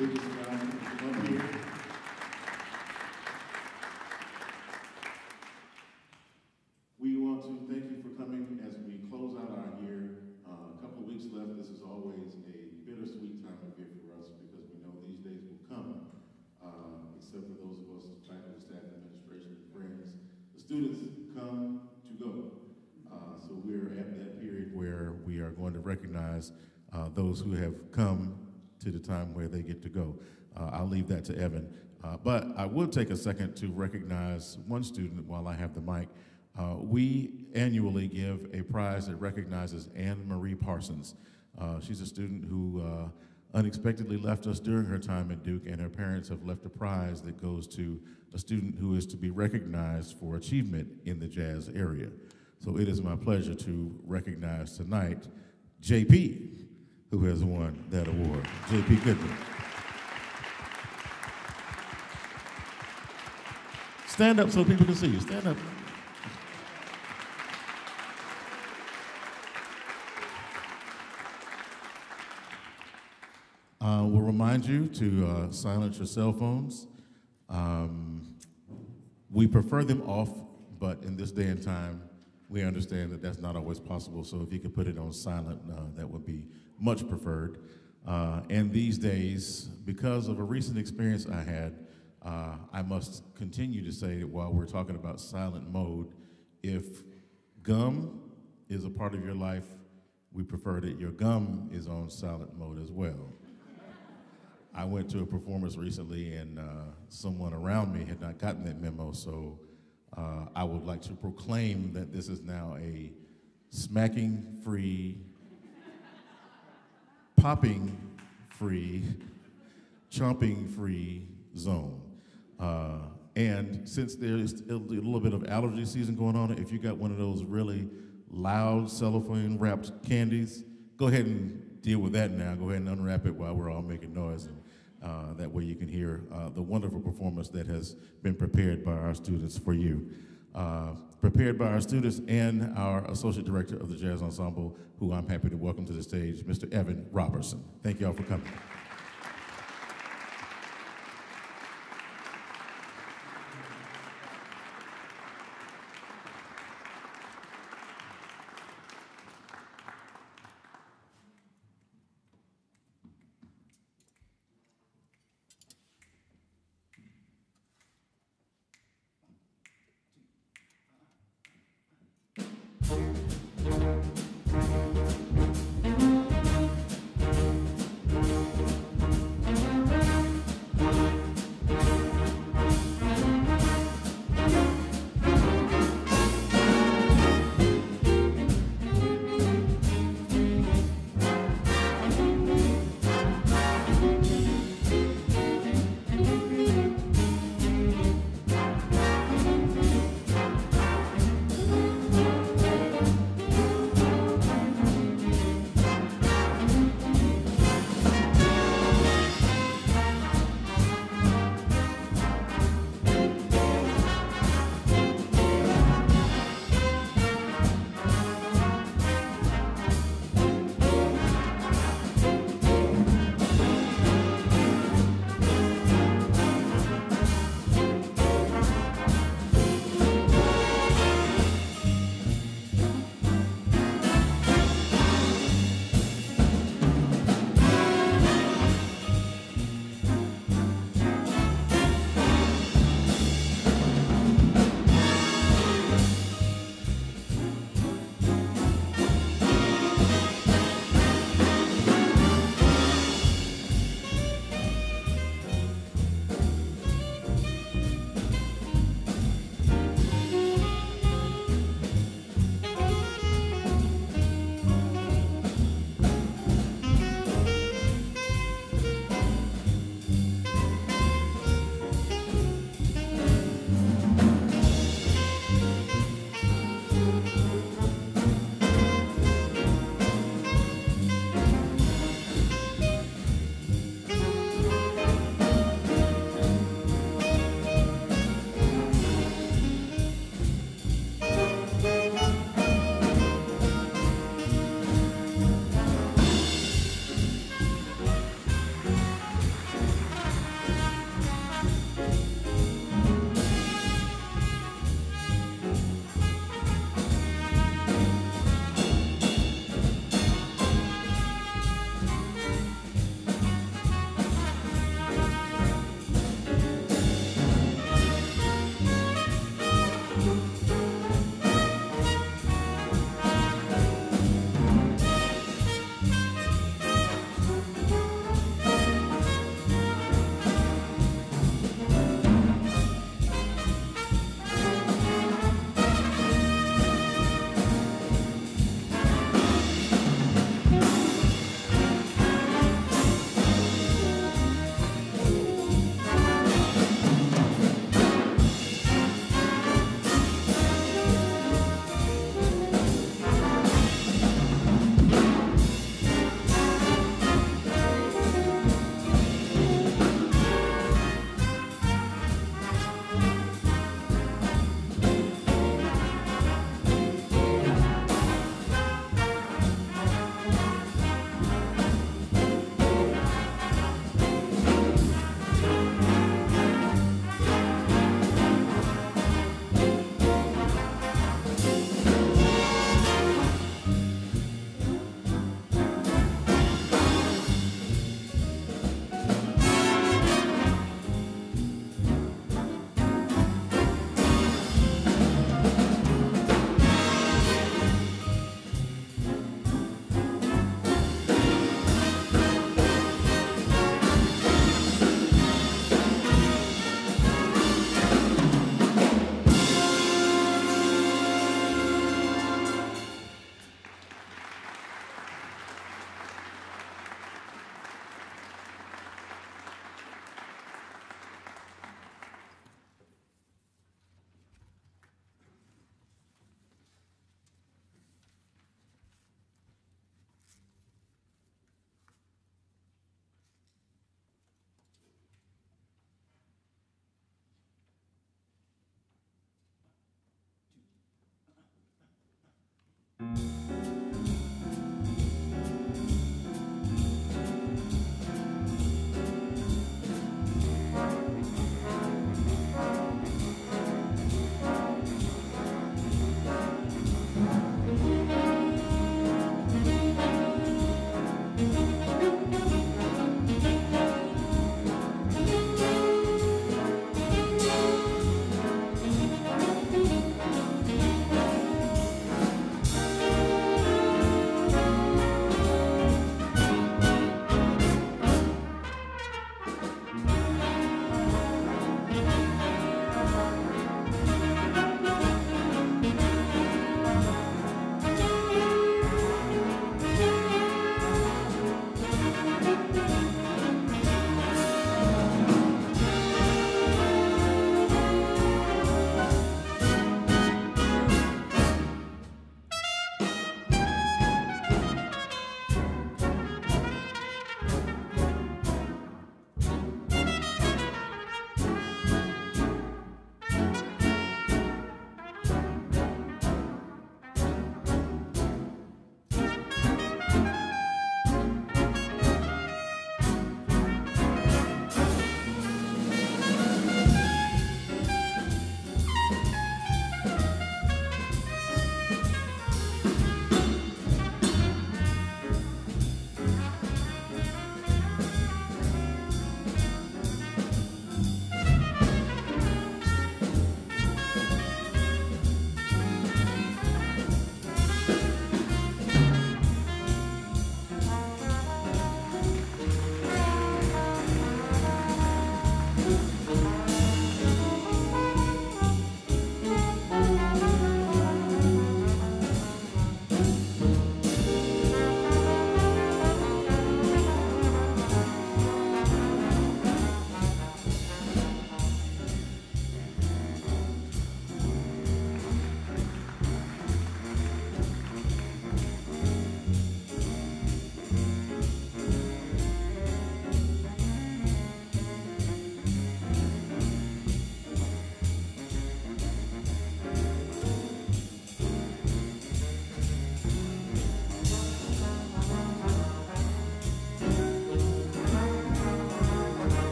biggest guy up here. We want to thank you for coming as we close out our year. A couple of weeks left. This is always a bittersweet time of year for us because we know these days will come, except for those of us, faculty, staff, administration, and friends. The students come to go. So we're at that period where we are going to recognize those who have come to the time where they get to go. I'll leave that to Evan. But I will take a second to recognize one student while I have the mic. We annually give a prize that recognizes Anne Marie Parsons. She's a student who unexpectedly left us during her time at Duke, and her parents have left a prize that goes to a student who is to be recognized for achievement in the jazz area. So it is my pleasure to recognize tonight JP, who has won that award. JP Goodman. Stand up so people can see you. Stand up. We'll remind you to silence your cell phones. We prefer them off, but in this day and time, we understand that that's not always possible, so if you could put it on silent, that would be much preferred. And these days, because of a recent experience I had, I must continue to say that while we're talking about silent mode, if gum is a part of your life, we prefer that your gum is on silent mode as well. I went to a performance recently and someone around me had not gotten that memo, so I would like to proclaim that this is now a smacking-free, popping-free, chomping-free zone. And since there's a little bit of allergy season going on, if you got one of those really loud cellophane-wrapped candies, go ahead and deal with that now. Go ahead and unwrap it while we're all making noise. And that way you can hear the wonderful performance that has been prepared by our students for you. Prepared by our students and our Associate Director of the Jazz Ensemble, who I'm happy to welcome to the stage, Mr. Evan Roberson. Thank you all for coming.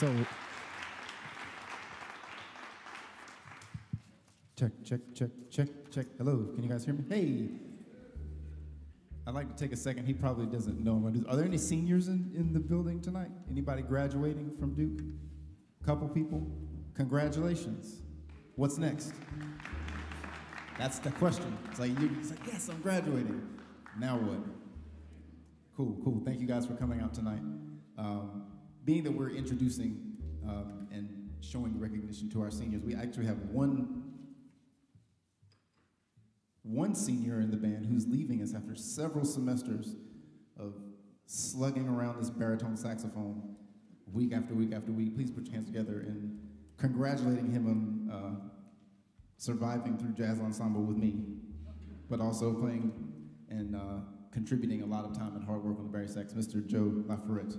So, check, check, check, check, check. Hello, can you guys hear me? Hey. I'd like to take a second. He probably doesn't know. Are there any seniors in the building tonight? Anybody graduating from Duke? A couple people? Congratulations. What's next? That's the question. It's like, yes, I'm graduating. Now what? Cool, cool. Thank you guys for coming out tonight. Being that we're introducing and showing recognition to our seniors, we actually have one senior in the band who's leaving us after several semesters of slugging around this baritone saxophone week after week after week. Please put your hands together in congratulating him on surviving through jazz ensemble with me, but also playing and contributing a lot of time and hard work on the baritone sax, Mr. Joe Laferrette.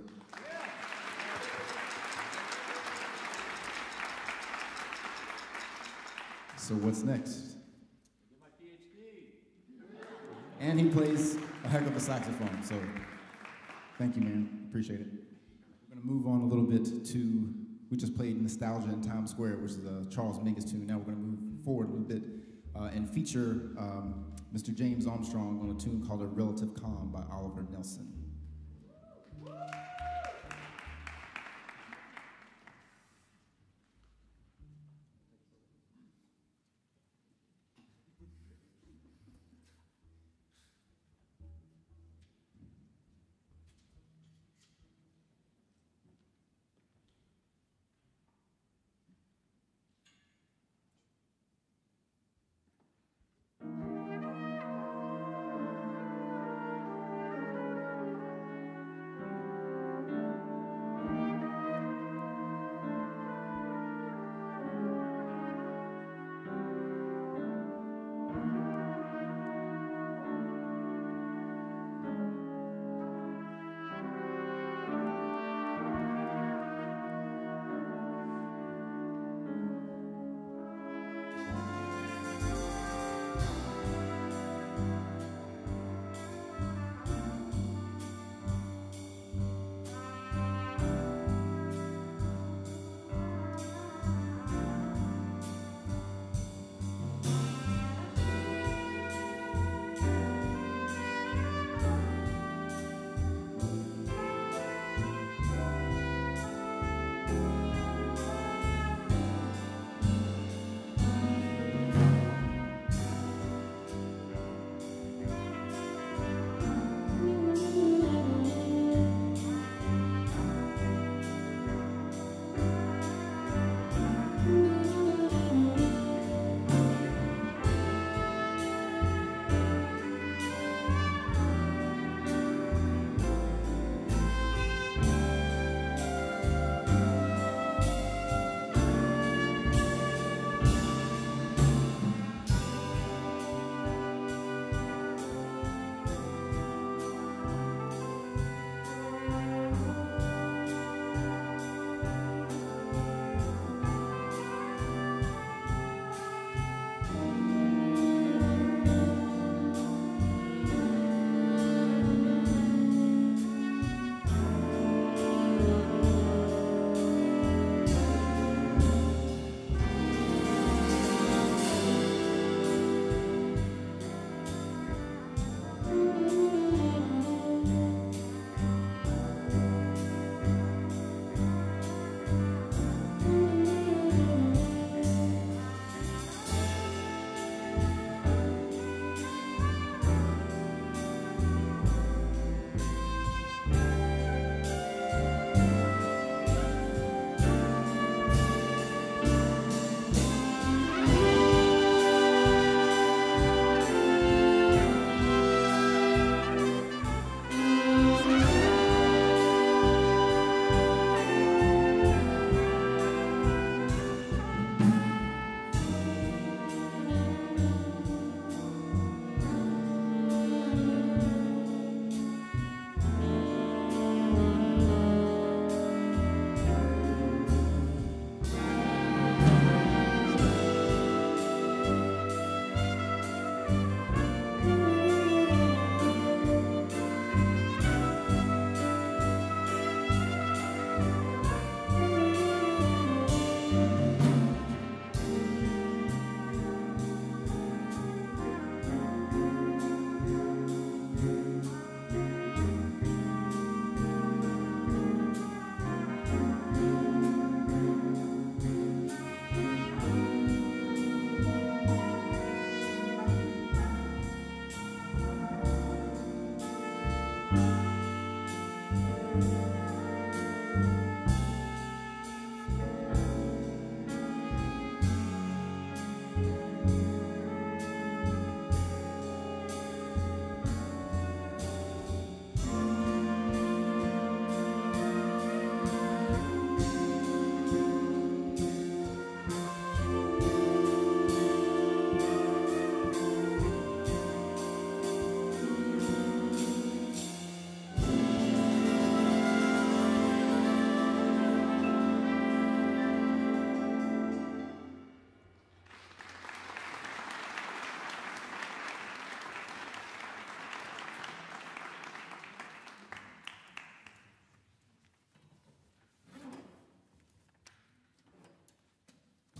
So what's next? My PhD. And he plays a heck of a saxophone, so thank you, man. Appreciate it. We're gonna move on a little bit to, we just played Nostalgia in Times Square, which is a Charles Mingus tune. Now we're gonna move forward a little bit and feature Mr. James Armstrong on a tune called A Relative Calm by Oliver Nelson.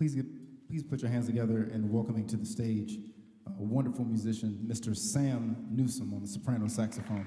Please put your hands together in welcoming to the stage a wonderful musician, Mr. Sam Newsome on the soprano saxophone.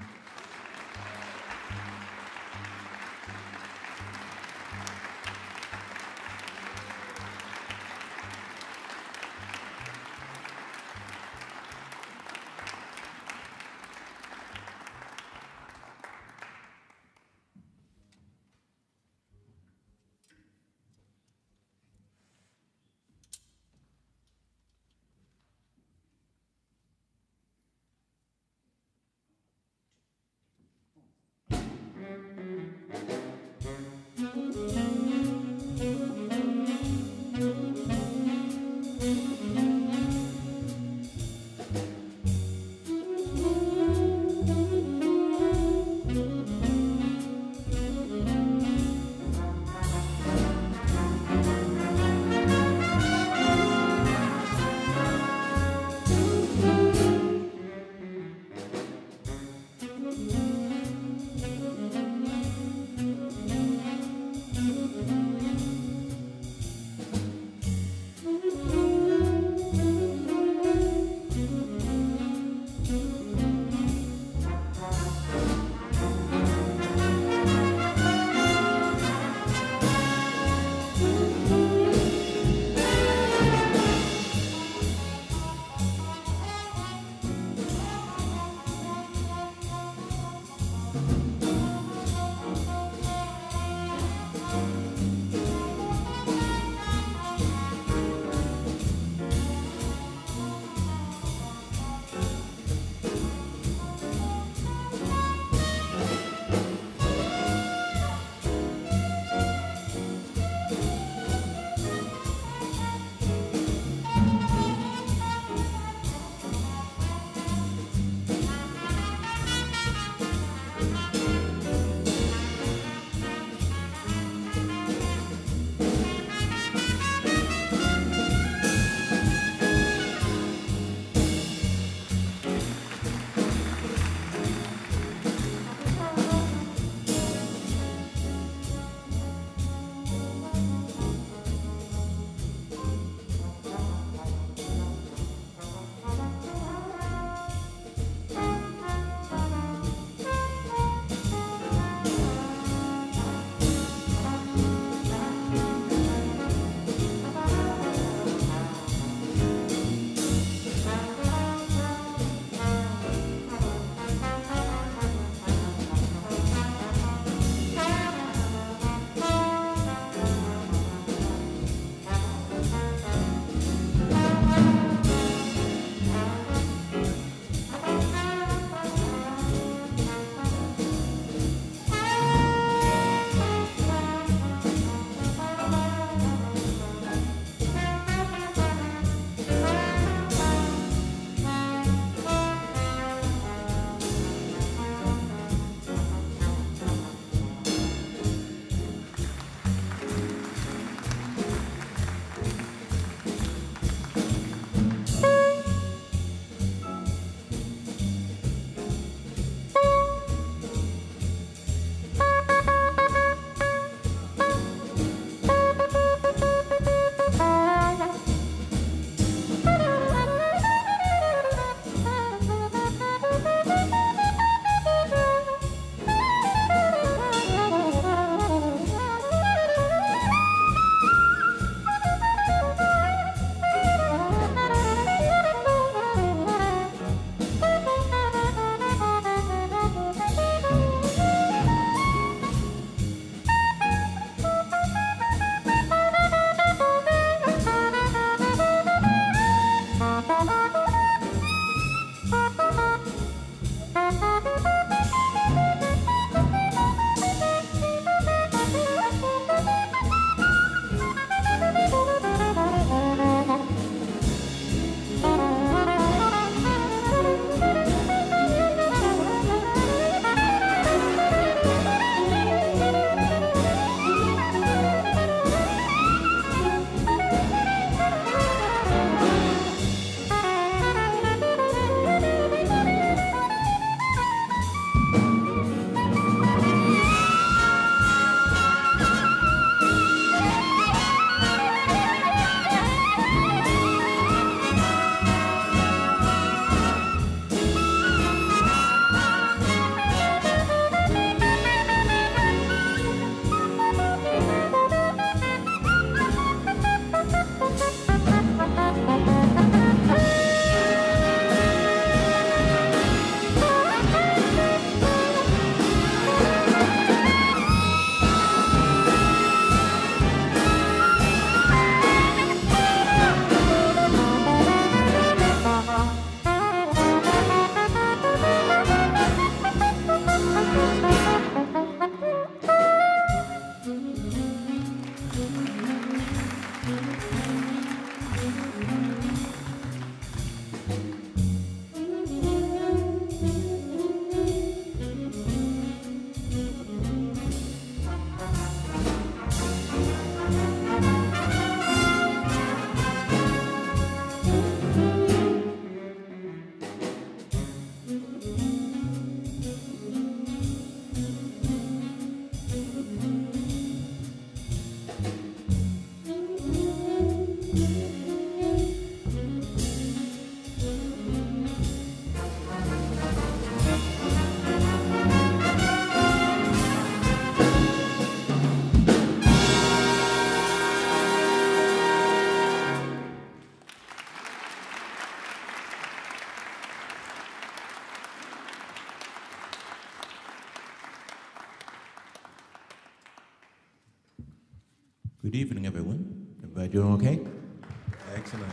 Good evening, everyone. Everybody doing okay? Excellent.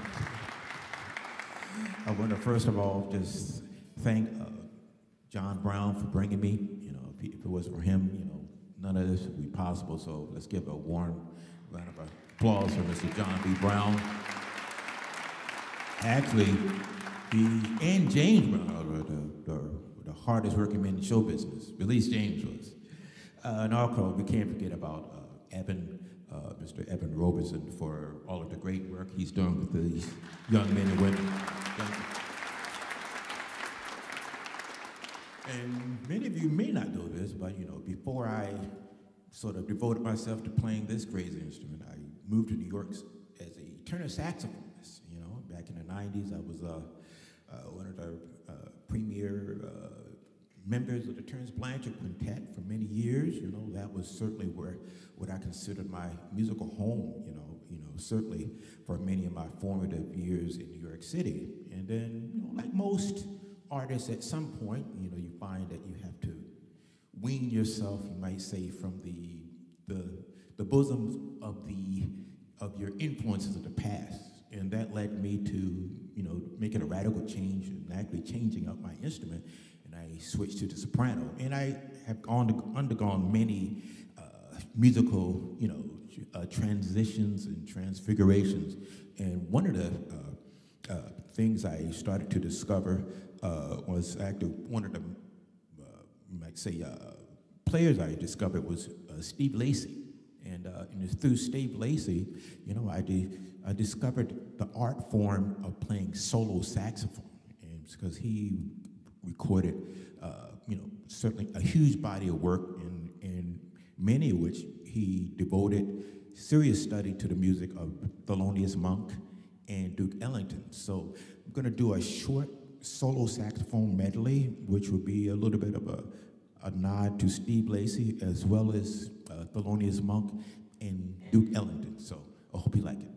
I want to first of all just thank John Brown for bringing me. You know, if it was for him, you know, none of this would be possible. So let's give a warm round of applause for Mr. John B. Brown. Actually, he and James Brown are the hardest working men in show business. At least James was. And also, we can't forget about Mr. Evan Roberson for all of the great work he's done with these young men and women. And many of you may not know this, but you know, before I sort of devoted myself to playing this crazy instrument, I moved to New York as a tenor saxophonist. You know, back in the 90s, I was one of the premier members of the Terence Blanchard Quintet for many years. You know, that was certainly what I considered my musical home. You know, certainly for many of my formative years in New York City. And then, you know, like most artists, at some point, you know, you find that you have to wean yourself, you might say, from the bosoms of your influences of the past. And that led me to, you know, making a radical change and actually changing up my instrument. And I switched to the soprano. And I have undergone many musical, you know, transitions and transfigurations. And one of the things I started to discover was actually one of the, you might say, players I discovered was Steve Lacy. And it's through Steve Lacy, you know, I discovered the art form of playing solo saxophone. And it's because he recorded, you know, certainly a huge body of work, in many of which he devoted serious study to the music of Thelonious Monk and Duke Ellington. So I'm going to do a short solo saxophone medley, which will be a little bit of a nod to Steve Lacy as well as Thelonious Monk and Duke Ellington. So I hope you like it.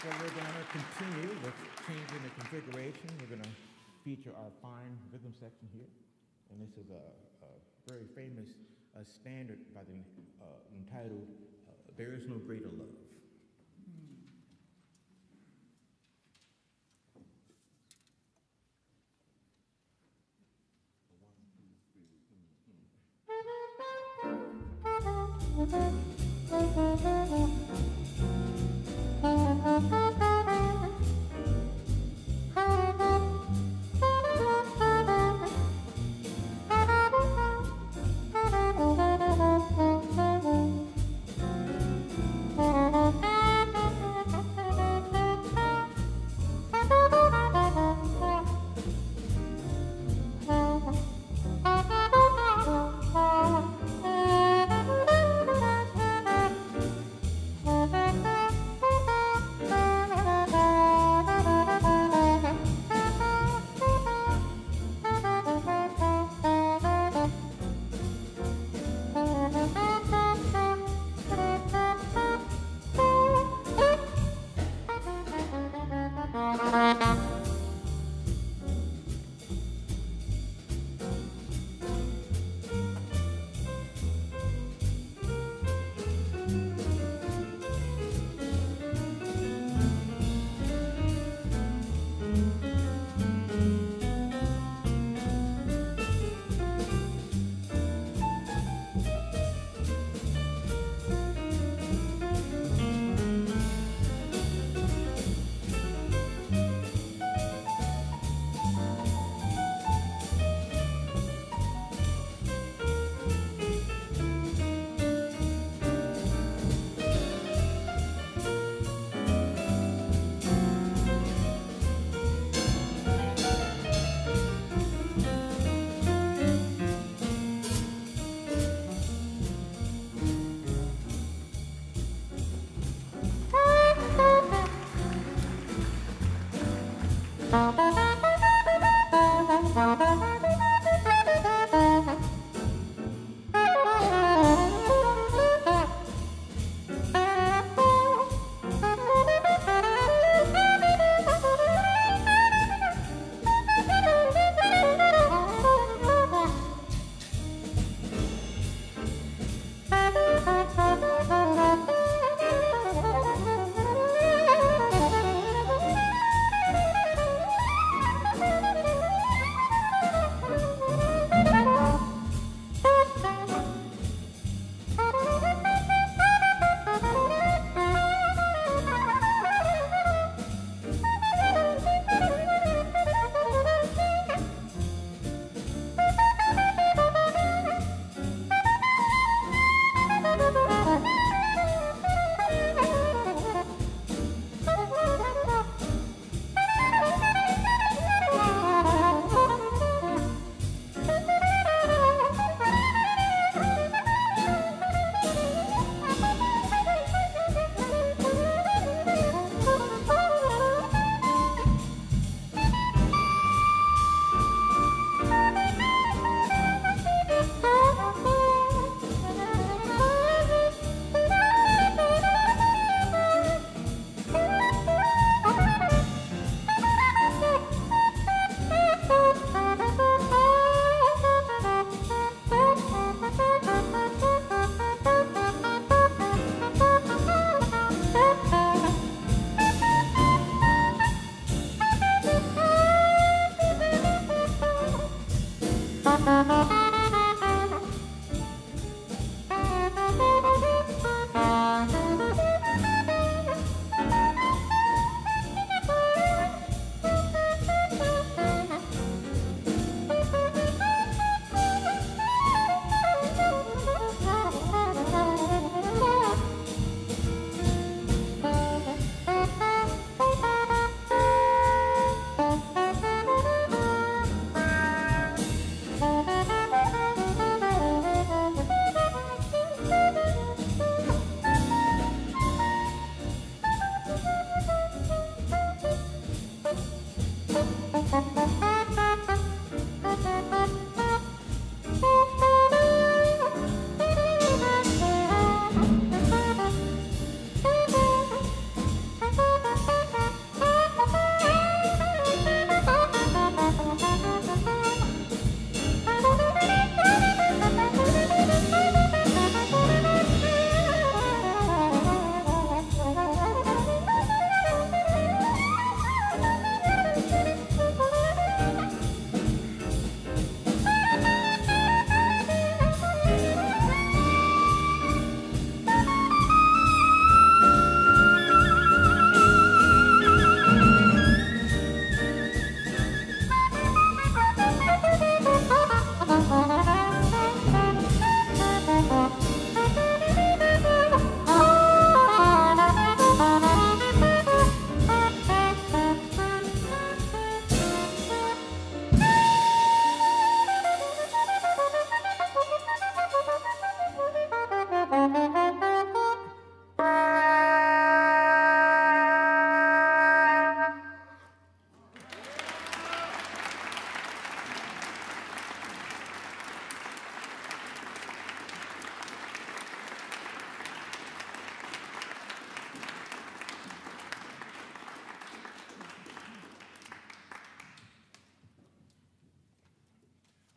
So we're going to continue with changing the configuration. We're going to feature our fine rhythm section here. And this is a very famous standard by the entitled There Is No Greater Love.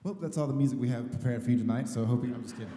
Well, that's all the music we have prepared for you tonight, so hoping, I'm just kidding.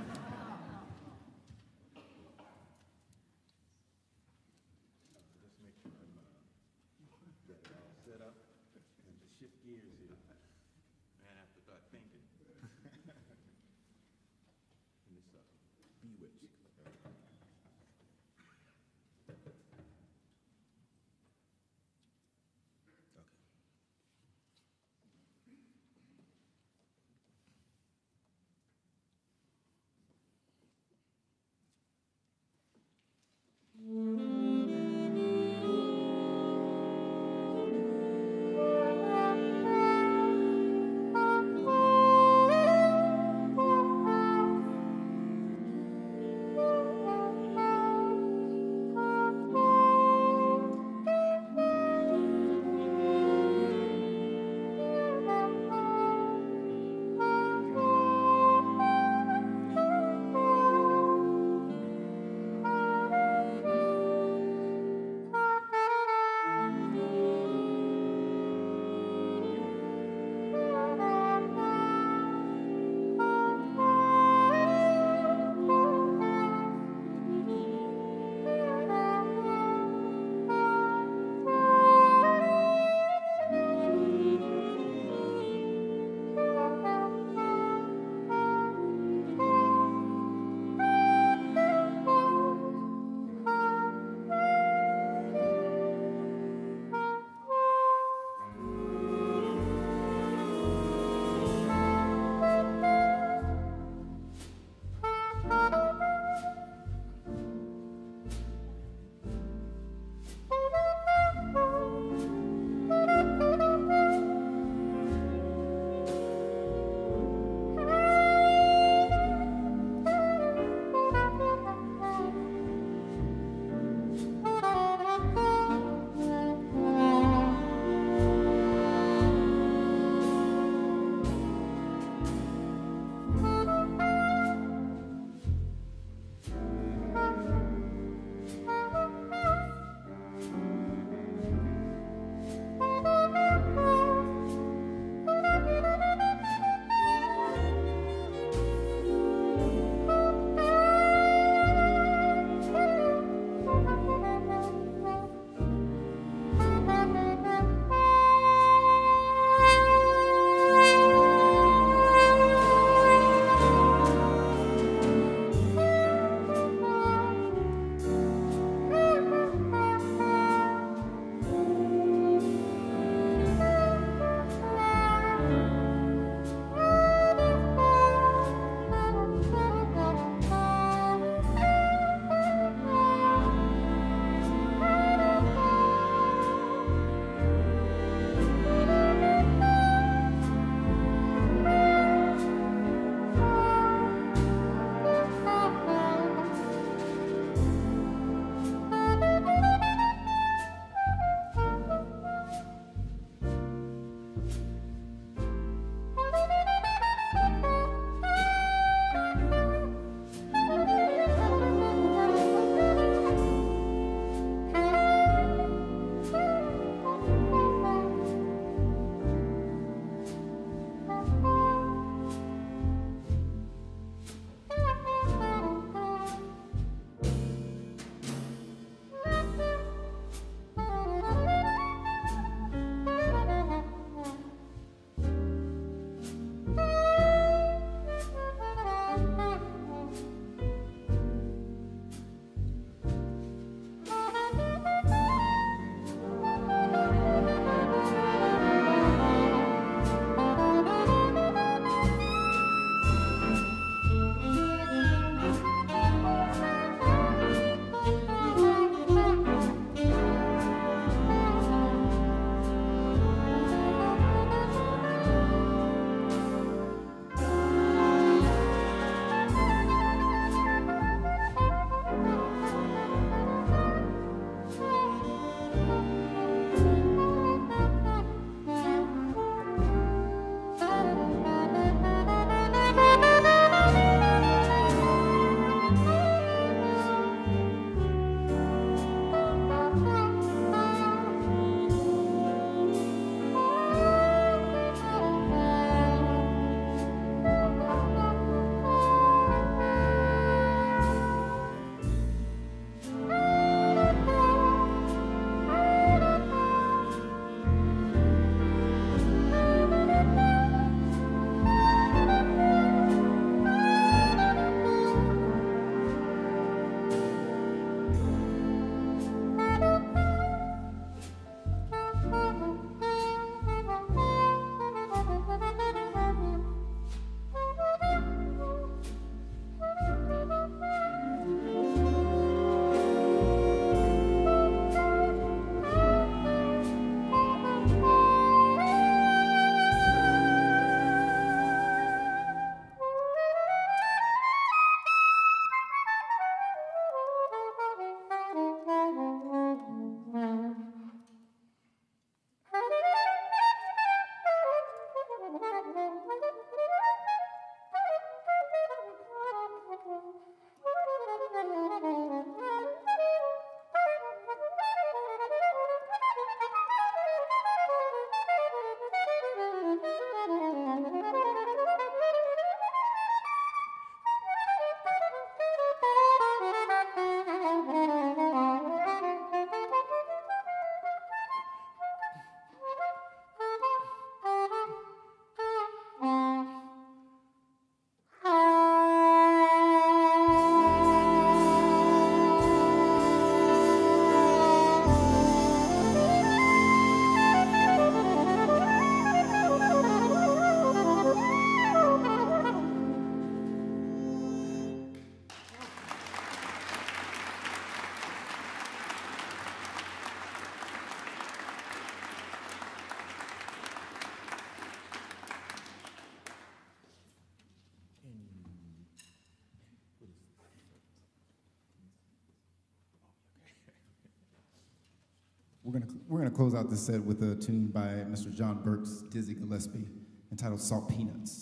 We're gonna close out this set with a tune by Mr. John Burke's Dizzy Gillespie entitled Salt Peanuts.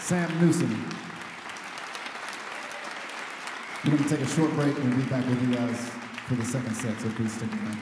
Sam Newsome. We're going to take a short break and we'll be back with you guys for the second set, so please stick around.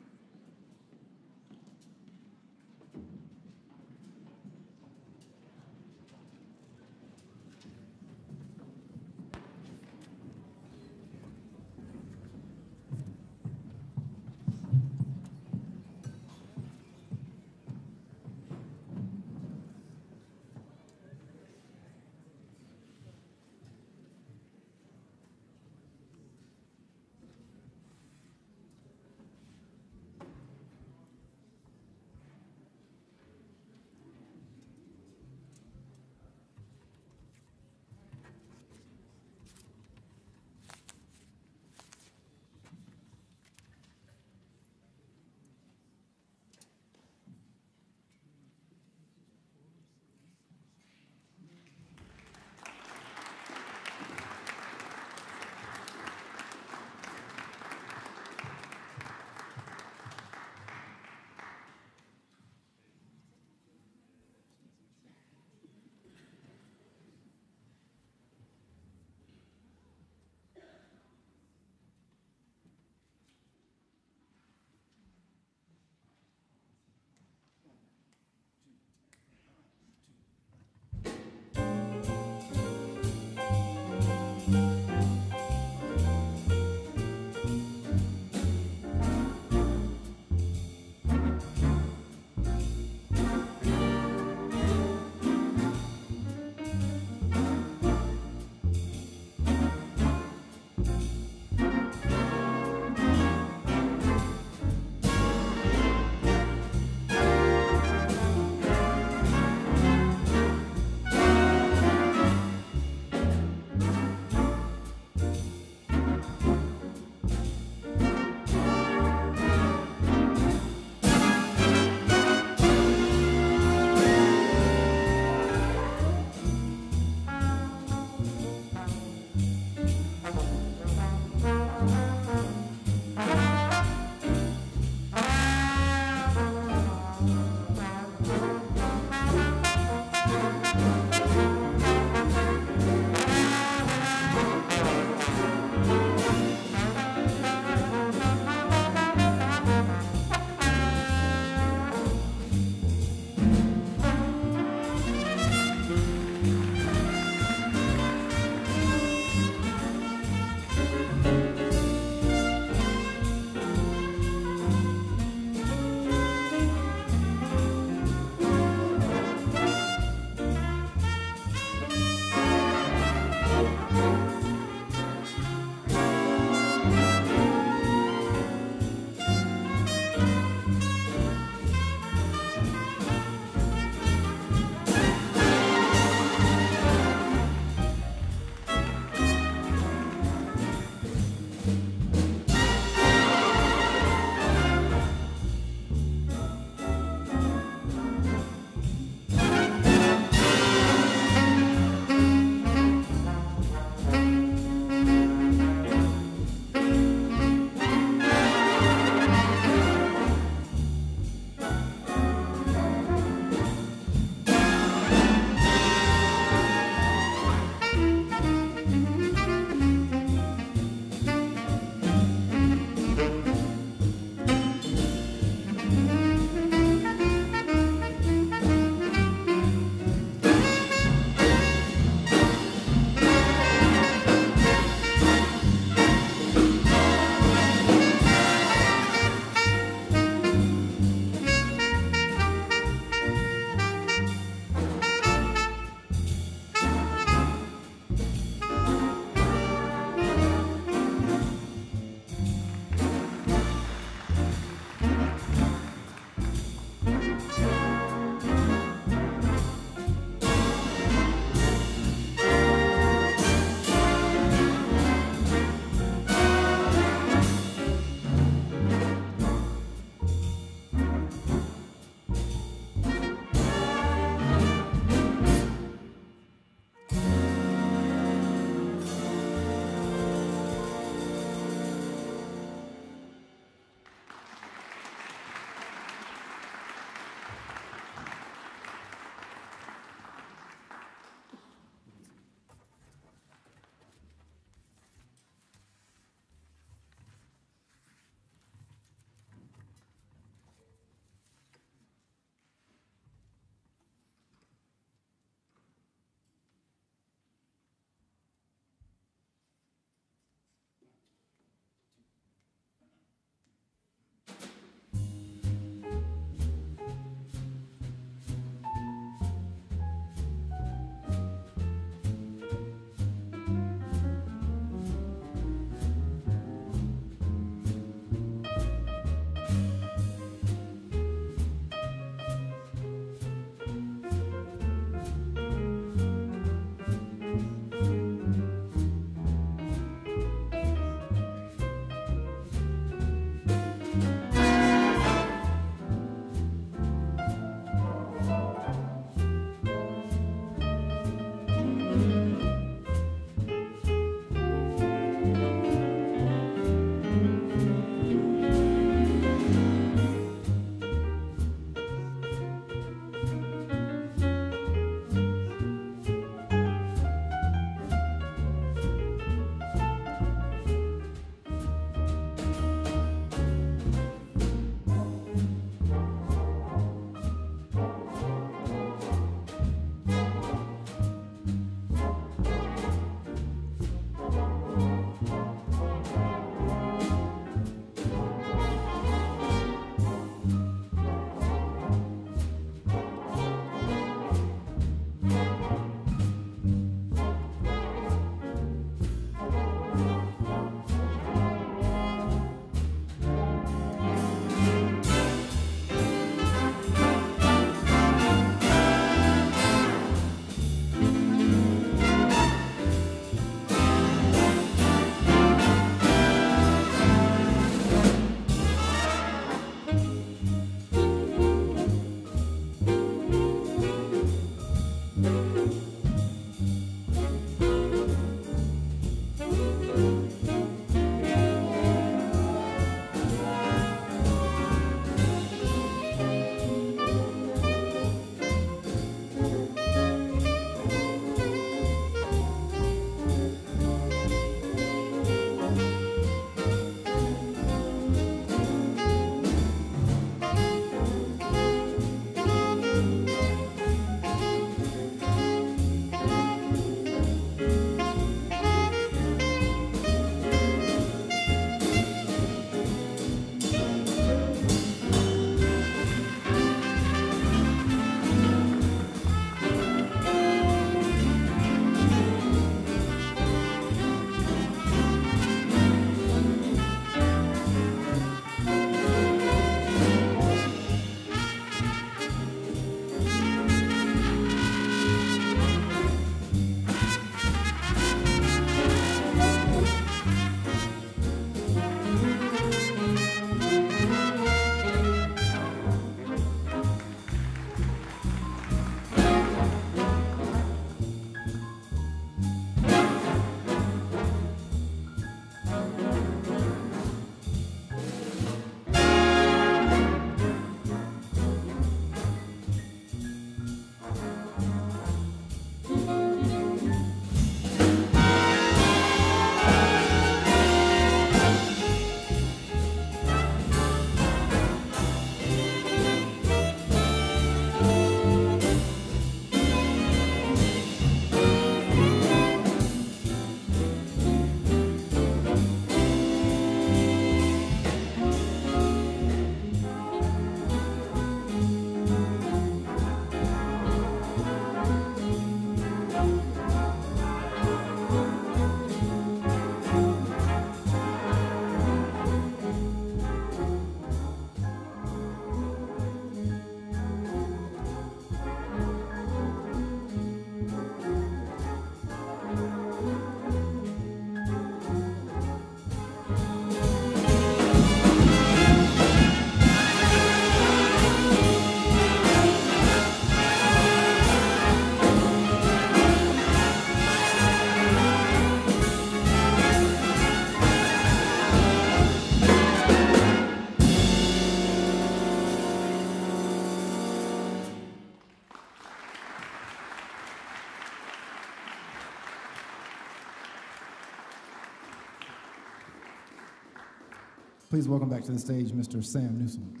Please welcome back to the stage Mr. Sam Newsome.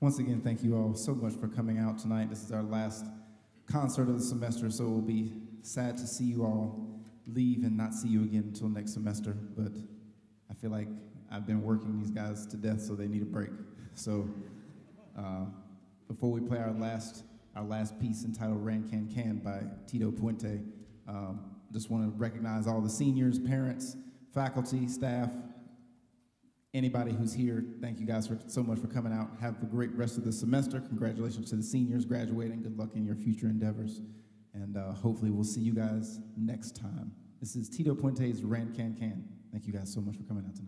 Once again, thank you all so much for coming out tonight. This is our last concert of the semester, so it will be sad to see you all leave and not see you again until next semester, but I feel like I've been working these guys to death, so they need a break. So before we play our last piece entitled Ran Can Can by Tito Puente, just want to recognize all the seniors, parents, faculty, staff, anybody who's here. Thank you guys so much for coming out. Have a great rest of the semester. Congratulations to the seniors graduating. Good luck in your future endeavors. And hopefully we'll see you guys next time. This is Tito Puente's Ran Can Can. Thank you guys so much for coming out tonight.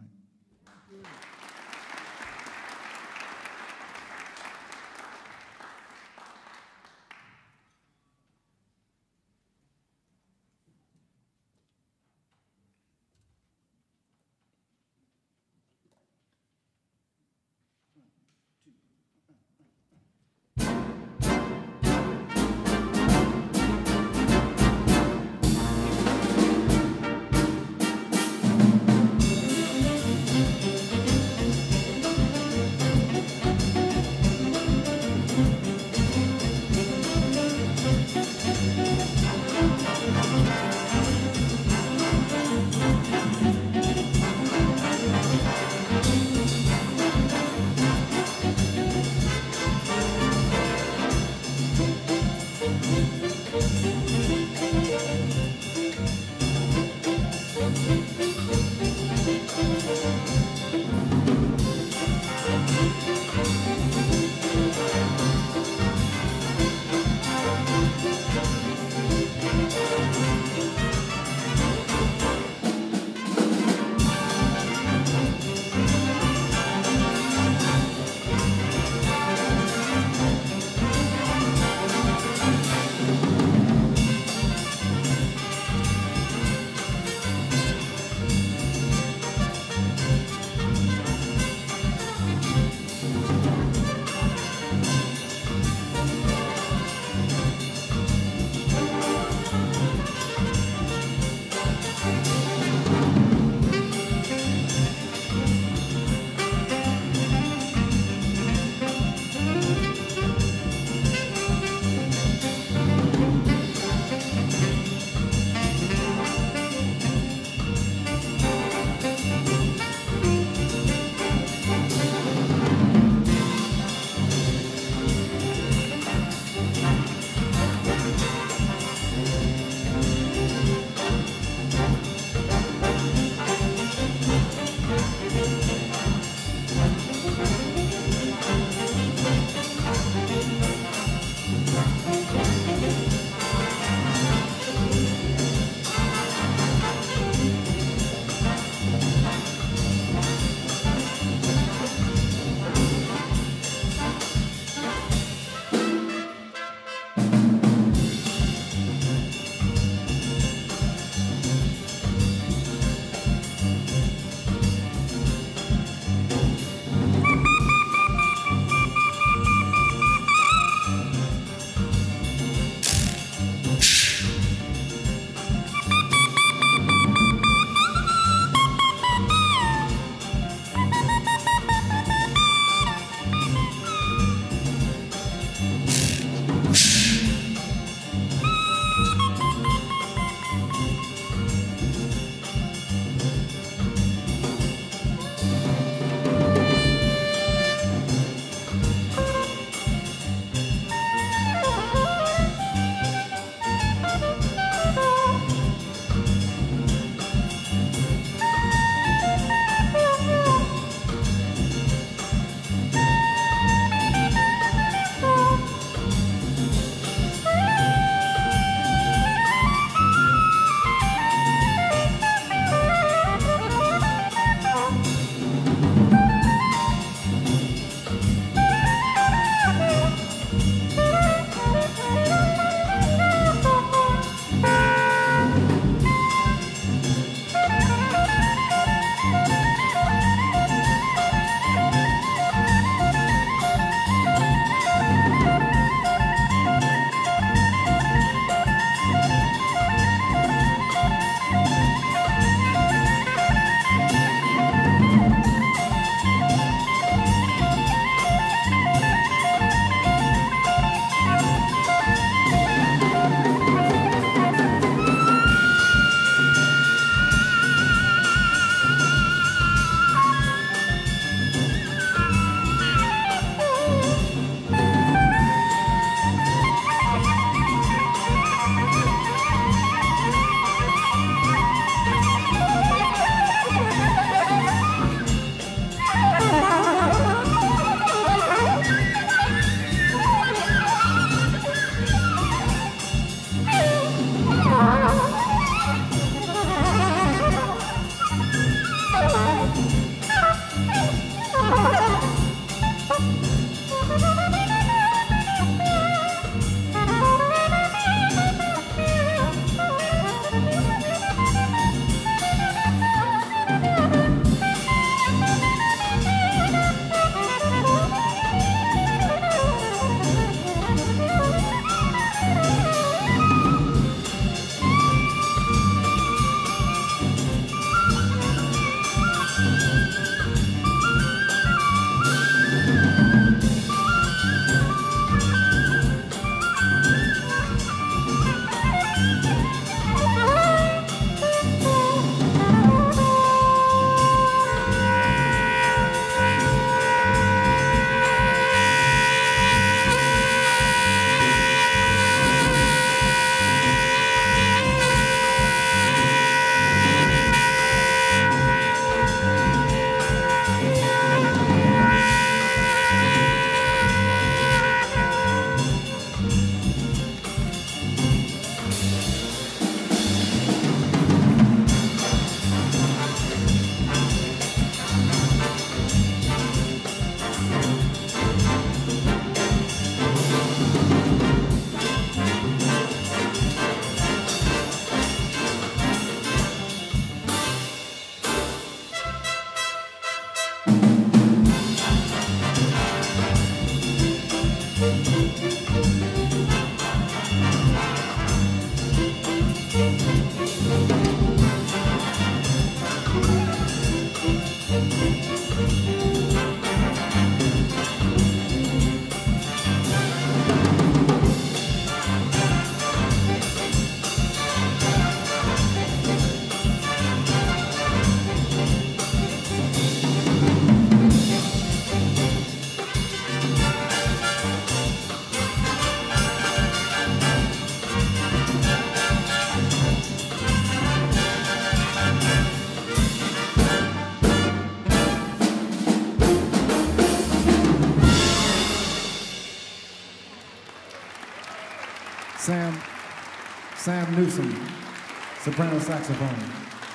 Sam Newsome, soprano saxophone.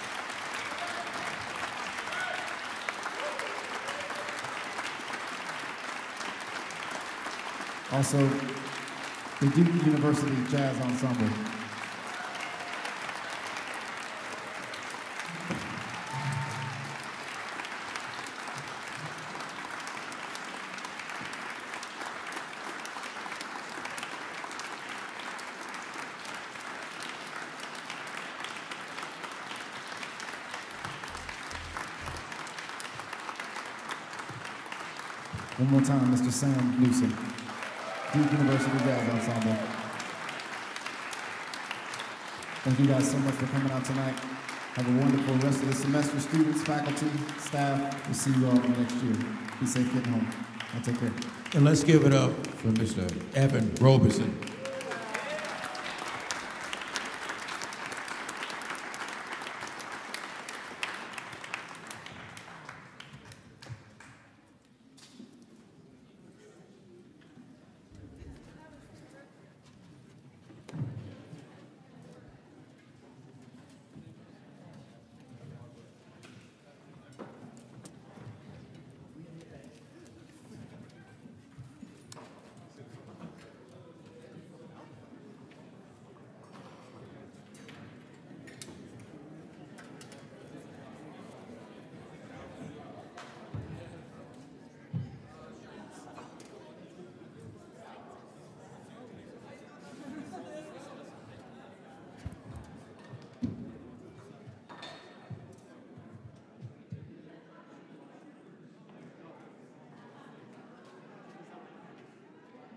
Also, the Duke University Jazz Ensemble. One more time, Mr. Sam Newsome, Duke University Jazz Ensemble. Thank you guys so much for coming out tonight. Have a wonderful rest of the semester, students, faculty, staff. We'll see you all next year. Be safe getting home. I'll take care. And let's give it up for Mr. Evan Roberson.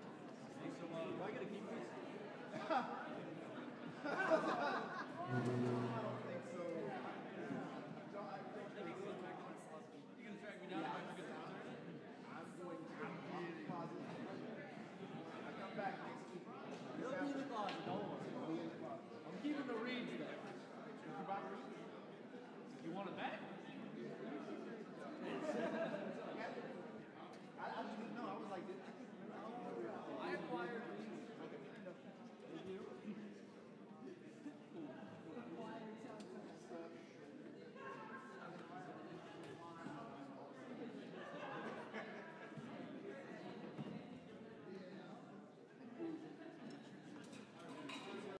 Do I get to keep this?